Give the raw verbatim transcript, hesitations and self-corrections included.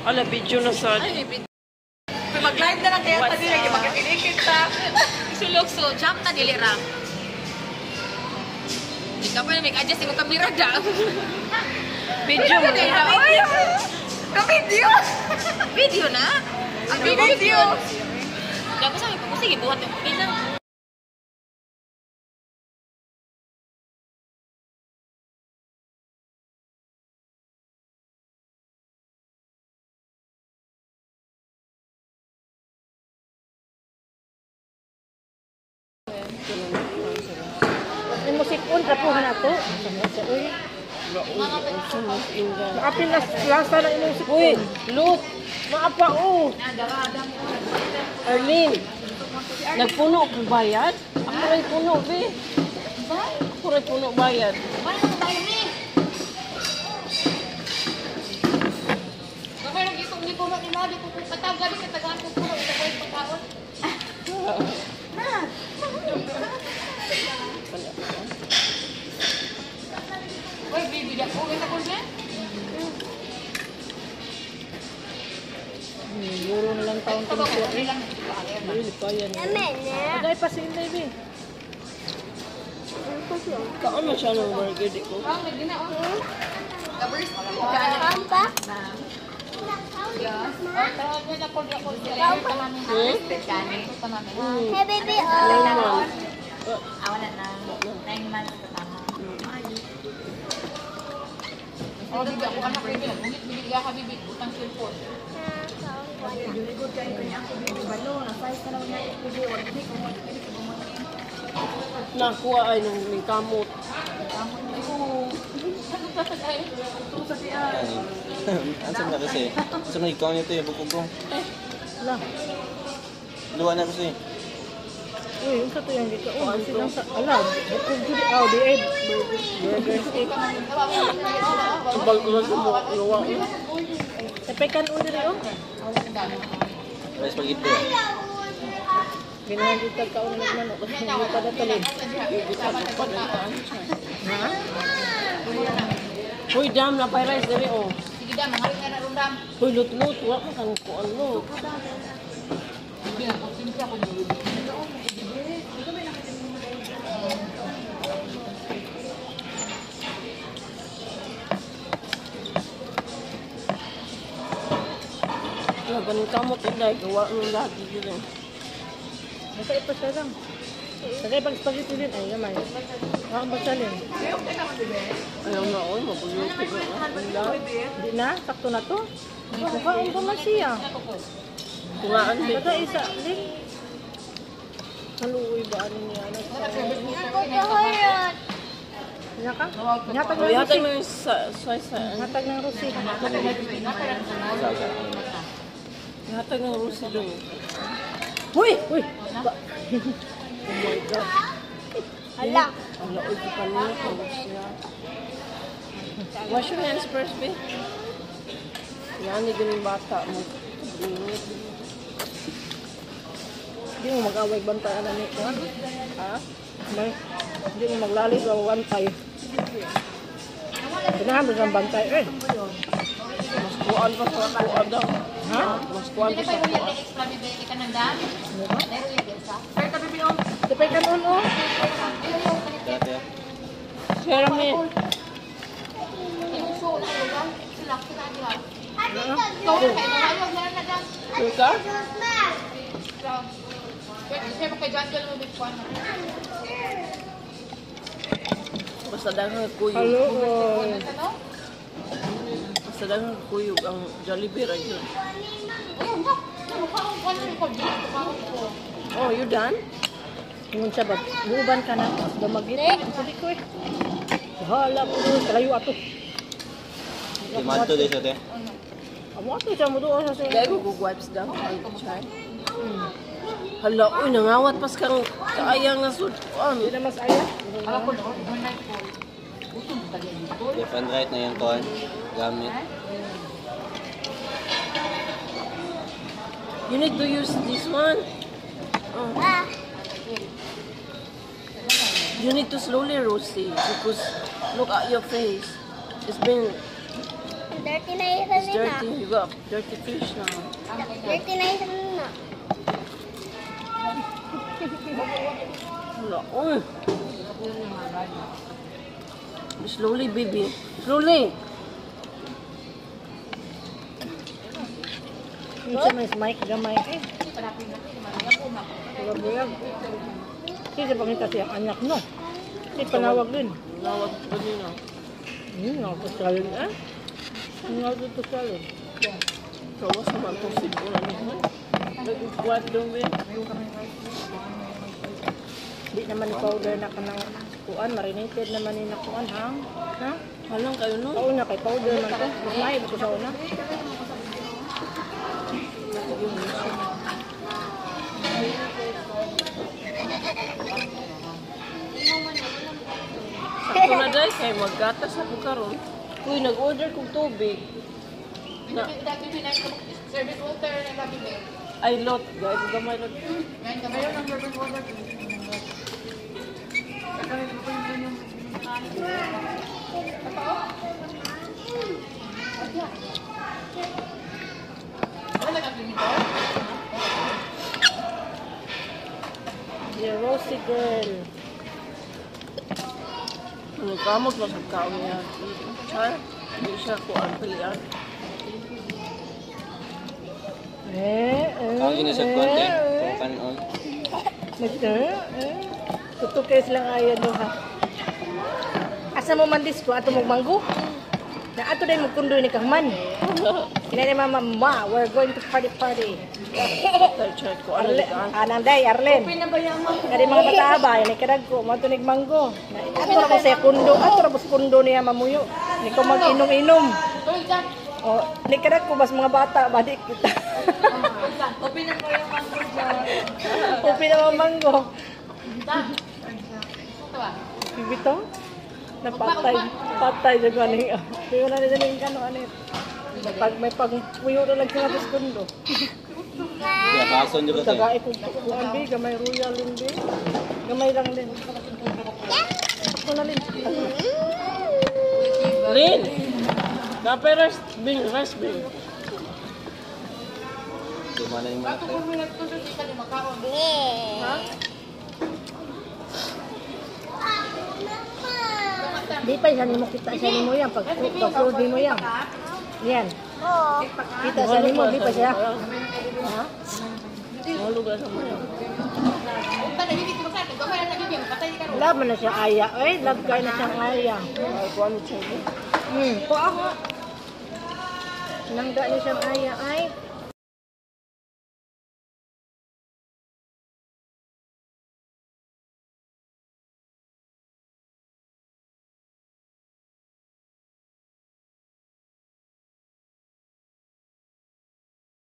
Ala, video na sa... Ay, video. Mag-live na lang kaya pa din. Magkakilikit ta. Sulok so, jump na dili ra. Ikaw pa na make-adjust yung kamera da. Video mo na. Ay! Ka-video! Video na? Ang video! Dapat sabi ko, sige, buhat yung pinang. Ang musik on trapuhan na to. Maapin na lasa na yung musik. Uy, look. Maapa o. Arlene, nagpuno ko bayad? Ako rin puno, be. Ako rin puno bayad. Paano mo tayo ni? Kapag nag-itong ni Kuno ni Madi, kung katawag gabi, katagahan ko Kuno, ito ko yung pagkaon. Uy, baby, di ako. Ganda ko dyan? Euro na lang taon Ito ba ko? ko. Ano lang? Really pa yan. Agay pa si Inday, be. Kaon na siya ng burger, di ko. Oh, may gina, oh. Gabers, gana pa? Yes. Oh, tawag niya na po ako. Deliver pa namin na. Gani. Pa namin. Hey, baby, oh. Normal. Ah, wala na. Nine months pa tama. Oh, bibi ako anak ko yun. Bungit, bibig ka, bibig. Utang cellphone. Nakuha ay nung may kamot. Ansam na kasi. Ansam na ikaw nito yung bukog ko. Lah. Luwa na kasi. Uy, yung sa to yung dito. Oh, ang silang sa... Ala, bukog dito. Oh, di eh. Burger steak. Sabal ko lang sa buka. Luwa ko. Tepekan ulit rin, oh. May spaghetti ah. Ginahan dito ka ulit nagmanok. Kasi hindi pa natalin. Ha? Uy, dam na pay rice dali oh. Sige dam, mangalit na na rundam. Uy, lut-lut. Wala ka kang kuan lut. Sige na, simple ako dito. Wala ba ng kamot inday? Gawa ng lahat dito. Basta ito siya lang. Sagay pag spaghetti din. Ay, naman. Wakang bagsalin. Ayaw na oy, mabulot ko na. Hindi na? Sakto na to? Mukhaan ko man siya. Tungaan din. Basta isa. Din. Haluoy ba? Ano niya? Niya ka? Nyatag ng Yata rusi. na yung sa sa Nyatag ng rusi. Yata ng rusi doon. Uy! Uy! Oh my God. Hala. Ala, uy, di pa niya. Kawag siya. Wash your hands first, babe. Yan, hindi ganun bata mo. Bingit. Hindi mo mag-away bantay ano ni ko. Ha? May hindi mo maglalis o bantay. Ganahan mo sa bantay eh. Mas kuan pa sa kuan daw. Ha? Mas kuan Hindi pa pa sa yung kuan. extra bibili ka ng dam. Meron yung bilsa. Pero tabi biyo. Tapay ka nun oh. Dati ah. Share me. Yung show na yung dam. Sila, sila, sila. Ikaw na kayo, ayaw na na dam. Luka? Siya mo kay John John mo bitkuan. Basta daghang kuyog. Hello. Ano? Basta daghang kuyog ang Jollibee ra yun. Ayun na. Mukha akong kwan na ikaw. Dito ko. Oh, you done? Ingon siya ba? Buuban ka na. Damagit. Sabi ko eh. Hala po doon. Kalayo ato. Di man to din siya te. Amo ato siya mo doon sa Kaya siya. ko wipes daw. I'll try. Hala, uy, nangawat pas kang kaayang na sud. Hindi na mas aya. Alam ko noon, overnight ko. Utong tali dito. Left and right na yung kuhan. Gamit. You need to use this one. Oh. You need to slowly roast it because look at your face. It's been Dirty na isa It's nila. dirty juga. Dirty fish na. Dirty na isa nila. Wala. Uy. Slowly, baby. Slowly. Yung sa may mic, gamay. Eh, bulag-bulag. Kasi pangita siya anak no. Kasi panawag din. Nawag pa din ah. Hmm, nakapagsalin eh. Nakapagsalin. Kawas naman itong sibo na naman. Nag-uwat doon ba? Di naman ni powder na kanang kuan, marinated naman ni nakuan, ha? Ha? Halang kayo no? Kauna kay powder man to. May ko sa una. Sakto na dahil kay maggatas ako karon. Uy, nag-order kong tubig. Na, Service water na gabi ba? ay, lot. Gaya ko gamay lot. Ngayon ka mayroon ng service water. Wala ka dito? Yeah, Rosie girl. Ano kamot mo sa kaon niya? Char, hindi siya kuan pilihan. Eh, eh. Ang ina sa konti. Kung kanon. Nagta, eh. Tutukay silang ayan do ha. Asa mo man disko ato mong manggo? Na ato day magkundoy ni kahuman. Kinani mama, ma, we're going to party party. Tay chat ko ano Arle, daan. anang day, Arlen. Kadi mga bata ba, yan ikadag ko, matunig manggo. Na- Ato ra ko sa kundo, ato ra ko sa kundo niya mamuyo. Ni ko mag-inom-inom. O, ni kadag ko bas mga bata, badi kita. Open na po yung mango dyan. Upi na mga manggo. Ito ba? Bibito? Napatay. Patay dyan ko aning. Kaya na nila yung kano anit. Pag may pagpuyo na lang sila sa kundo. Kaya kason juga to. Taga ko kuan bi, gamay royal din bi. Gamay lang din. Ako na din. Lin! Kapay rest bin, rest bin. Di mana yung mga tayo. Di pa isa mo kita siya ni mo yan. Pag pag mo yan. Yan. Oo. Kita siya ni mo, di pa siya. Ha? Mahulog na sa mga. Wala man na siya aya. Ay, lagkay na siyang aya. Ay, kuha mo siya. Hmm. Po ako. Nangga na siyang aya. Ay,